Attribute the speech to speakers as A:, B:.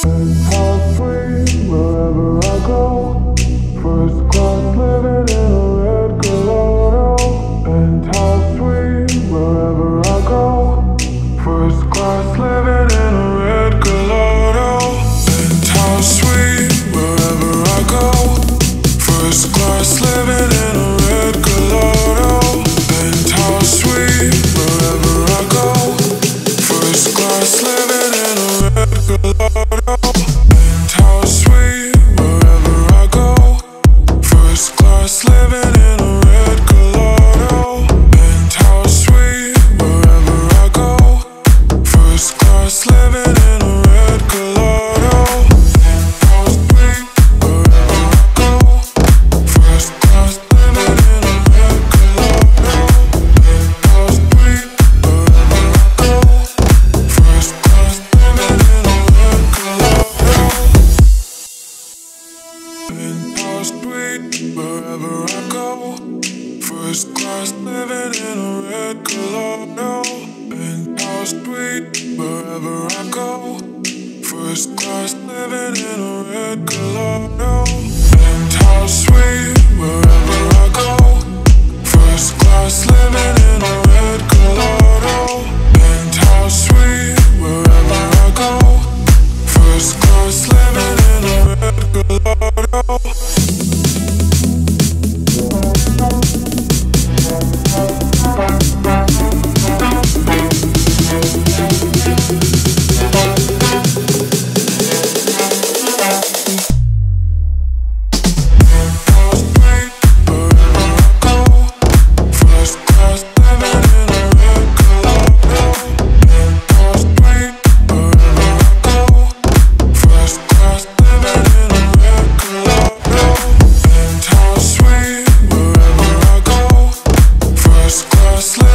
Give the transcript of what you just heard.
A: Penthouse suite wherever I go. First class living in a red Gallardo. Penthouse suite wherever I go. First class living in a red Gallardo. Penthouse suite wherever I go. First class living in a red Gallardo. Penthouse suite wherever I go. First class living in a red Gallardo. Penthouse suite wherever I go. First class living in a red Gallardo. Penthouse suite wherever I go. First class living in a red Gallardo. Penthouse suite wherever I go. First class living in a red Gallardo. Penthouse suite wherever I go. First class living in a red Gallardo. Penthouse suite wherever I go. First class living in a red Gallardo. Penthouse suite wherever I go. First class living in a red Gallardo. Penthouse suite wherever I go. First class living in a red Gallardo. Penthouse suite wherever I go. First class living in a red Gallardo. First class